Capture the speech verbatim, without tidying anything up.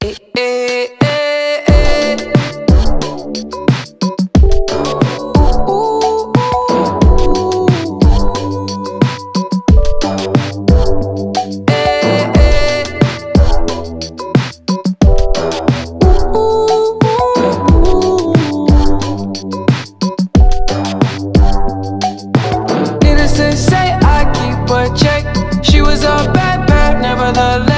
Eh, eh, eh, eh. Ooh, ooh, ooh. Eh, eh. Ooh, ooh. Needless to say, I keep a check. She was a bad, bad, nevertheless.